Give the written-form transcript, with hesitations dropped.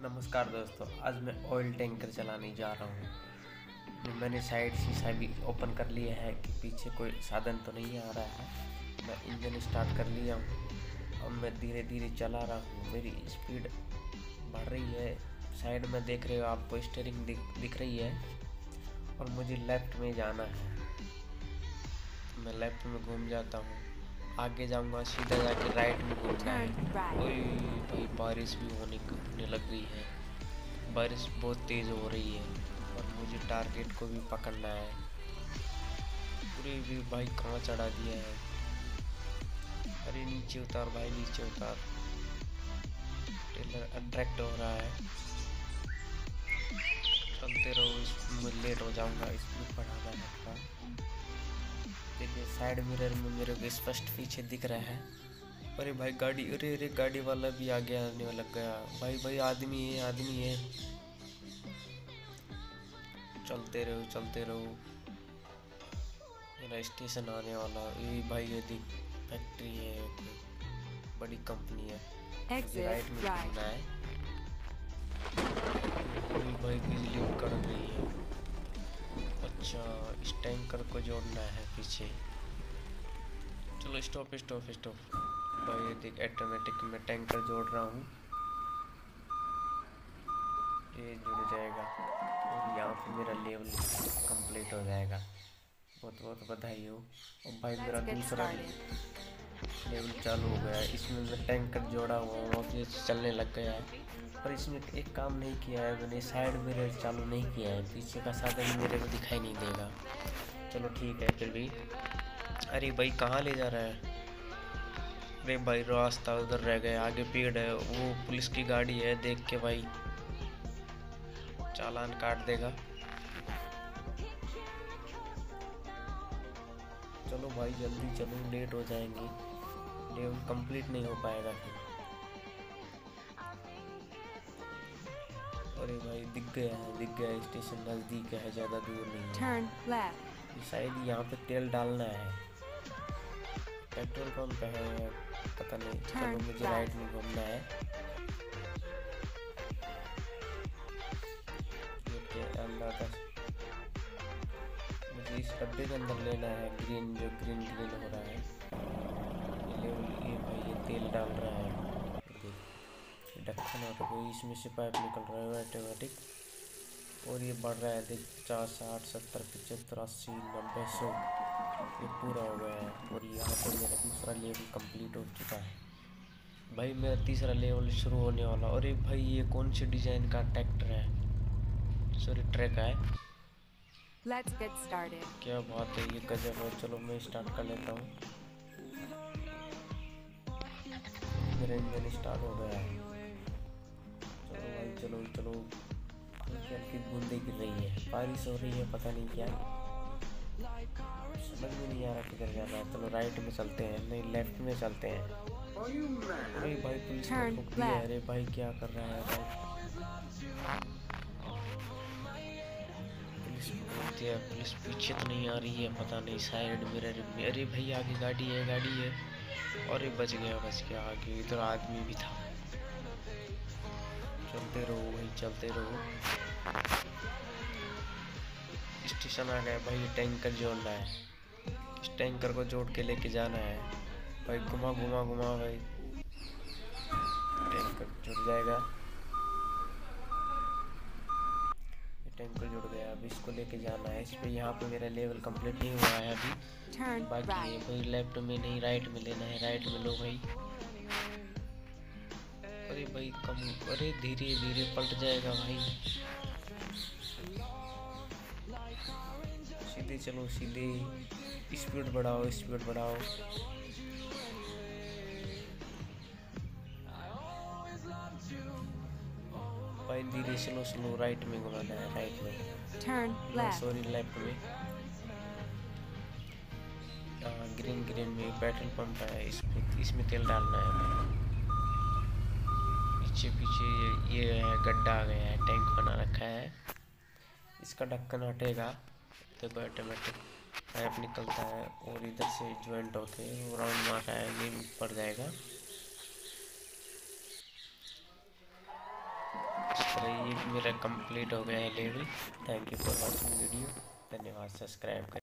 नमस्कार दोस्तों, आज मैं ऑयल टैंकर चलाने जा रहा हूँ। मैंने साइड शीशा भी ओपन कर लिया है कि पीछे कोई साधन तो नहीं आ रहा है। मैं इंजन स्टार्ट कर लिया हूँ। अब मैं धीरे धीरे चला रहा हूँ। मेरी स्पीड बढ़ रही है। साइड में देख रहे हो आपको स्टीयरिंग दिख रही है और मुझे लेफ्ट में जाना है। मैं लेफ्ट में घूम जाता हूँ, आगे जाऊंगा, सीधा जाके राइट में घूमना है। ओए भाई, बारिश भी होने लग गई है। बारिश बहुत तेज़ हो रही है और मुझे टारगेट को भी पकड़ना है। पूरे भी भाई कहाँ चढ़ा दिया है। अरे नीचे उतार भाई, नीचे उतार। टेलर अट्रैक्ट हो रहा है। चलते रहो, इसमें लेट हो जाऊंगा। इसमें बढ़ाना है थोड़ा। देखिए साइड मिरर में मेरे को स्पष्ट पीछे दिख रहा है। अरे भाई गाड़ी, अरे गाड़ी वाला भी आगे आने लग गया। भाई आदमी है। चलते रहो। मेरा स्टेशन आने वाला। ये भाई ये देख, फैक्ट्री है, कोई बड़ी कंपनी है। मुझे राइट में घूमना है। भाई बिजली कड़क रही है। अच्छा, इस टैंकर को जोड़ना है पीछे। चलो स्टॉप। भाई ये देख, ऑटोमेटिक में टैंकर जोड़ रहा हूँ। ये जुड़ जाएगा और यहाँ पे मेरा लेवल कंप्लीट हो जाएगा। बहुत बधाई हो। और भाई मेरा दूसरा लेवल चालू हो गया है। इसमें मैं टैंकर जोड़ा हुआ हूँ और ये चलने लग गया है। पर इसमें एक काम नहीं किया है मैंने, साइड मिरर चालू नहीं किया है। पीछे का साधन मेरे को दिखाई नहीं देगा। चलो ठीक है फिर भी। अरे भाई कहाँ ले जा रहा है? अरे भाई रास्ता उधर रह गया, आगे पेड़ है, वो पुलिस की गाड़ी है। देख के भाई चालान काट देगा। चलो भाई जल्दी चलो, लेट हो जाएंगे, लेवल कंप्लीट नहीं हो पाएगा फिर। अरे भाई दिख गया स्टेशन नज़दीक है, ज़्यादा दूर नहीं है। शायद यहाँ पे तेल डालना है। पेट्रोल पंप है, पता नहीं। चलो मुझे राइट में घूमना है। अंदर मुझे इस डब्बे के अंदर लेना है। ग्रीन हो रहा है। ये भाई ये तेल डाल रहा है। ढक्कन है तो इसमें से पाइप निकल रहा है ऑटोमेटिक और ये बढ़ रहा है। देख 50, 60, 70, 75, 80, 90, 100 ये पूरा हो गया है। और यहाँ पे मेरा दूसरा लेवल कंप्लीट हो चुका है। भाई मेरा तीसरा लेवल शुरू होने वाला। अरे भाई ये कौन सी डिज़ाइन का ट्रैक्टर है? सॉरी, ट्रक है। Let's get started. क्या बात है, ये गजब है। चलो मैं स्टार्ट कर लेता हूँ। मेरा इंजन स्टार्ट हो गया है। चलो भाई चलो। हल्की बूंदें गिर रही है, बारिश हो रही है, पता नहीं क्या, समझ में नहीं आ रहा किधर जाना है। चलो राइट में चलते हैं, नहीं लेफ्ट में चलते हैं। अरे भाई पुलिस को ठोक दिया। अरे भाई क्या कर रहा है भाई? पुलिस पीछे तो नहीं आ रही है, पता नहीं। साइड मिरर में, अरे भाई आगे गाड़ी है। अरे बच गया आगे इधर आदमी भी था। चलते रहो। स्टेशन आ गया भाई, टैंकर जोड़ना है। इस टैंकर को जोड़ के लेके जाना है भाई। घुमा भाई, टैंकर जुड़ जाएगा। टैंकर जुड़ गया। अब इसको लेके जाना है। इस पे यहाँ पे मेरा लेवल कंप्लीट नहीं हुआ है अभी, बाकी है भाई। लेफ्ट में नहीं, राइट में लेना है। राइट में लो भाई। अरे भाई अरे धीरे पलट जाएगा भाई। सीधे चलो, स्पीड बढ़ाओ। भाई धीरे स्लो राइट में घुमाना है। राइट में, सॉरी लेफ्ट में। ग्रीन में पेट्रोल पंप है, इसमें तेल डालना है। पीछे ये है, गड्ढा आ गया है, टैंक बना रखा है। इसका ढक्कन हटेगा तो ऑटोमेटिक पाइप निकलता है और इधर से ज्वाइंट होके राउंड मार रहा है, ये पड़ जाएगा। तो ये मेरा कंप्लीट हो गया है level. Thank you for watching video. धन्यवाद। सब्सक्राइब करें।